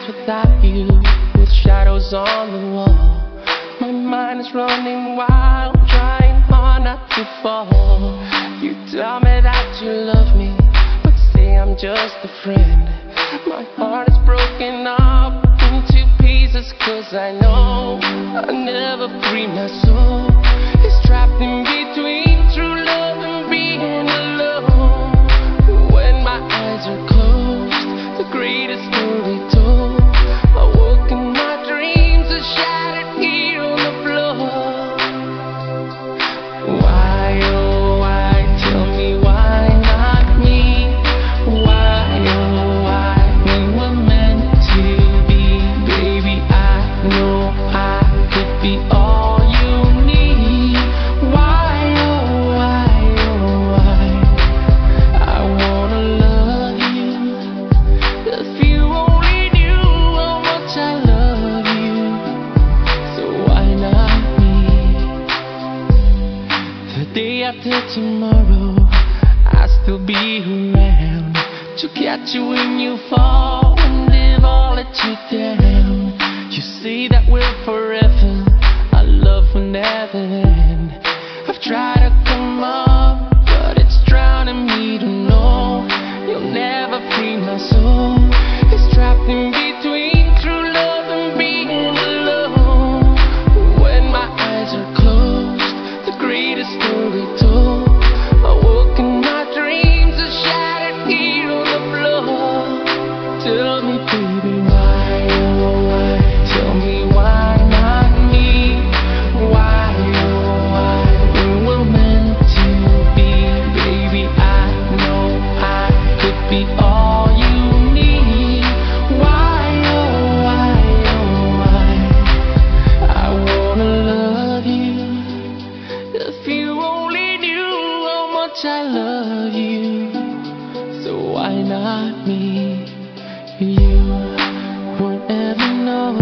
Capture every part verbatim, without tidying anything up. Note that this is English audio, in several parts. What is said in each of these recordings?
without you, with shadows on the wall. My mind is running wild, trying hard not to fall. You tell me that you love me, but say I'm just a friend. My heart is broken up into pieces, cause I know I'll never free my soul. It's trapped in between true love and being alone. When my eyes are closed, the greatest story told. I woke in my dreams, are shattered here on the floor. Why, oh why, tell me why not me? Why, oh why, we were meant to be. Baby, I know I could be all you need. Why, oh why, oh why, I wanna love you. If you only knew how much I love you, so why not me? The day after tomorrow, I'll still be around to catch you when you fall and live all let you down. You say that we're forever, our love will never end. I've tried to come up, but it's drowning me to know you'll never free my soul. It's trapped in between true love and being alone. When my eyes are closed, the greatest story told. I woke in my dreams, are shattered here on the floor. Tell me, baby, why, oh why, tell me why not me? Why, oh why, we were meant to be. Baby, I know I could be all you need. Why, oh why, oh why, I wanna love you. If you only knew how much I love you, so why not me? You won't ever know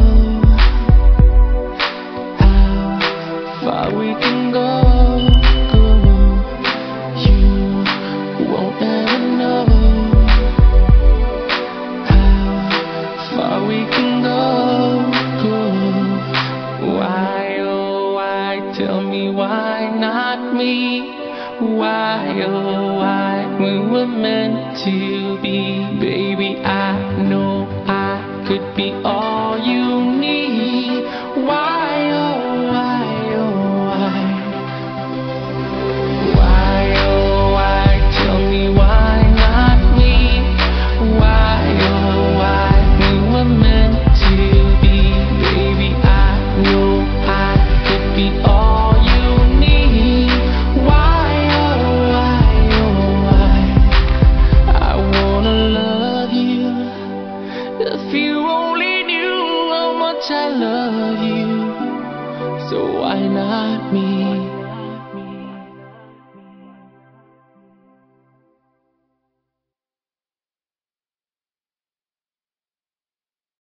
how far we can go, go. You won't ever know how far we can go, go. Why, oh why, tell me why not me? Why, oh why, we were meant to be. Baby, I know I could be all you need. Why, oh why, oh why, why, oh why, tell me why not me? Why, oh why, we were meant to be. Baby, I know I could be all you need. Why, oh why, oh why, I wanna love you. If you only knew how much I love you, so why not me?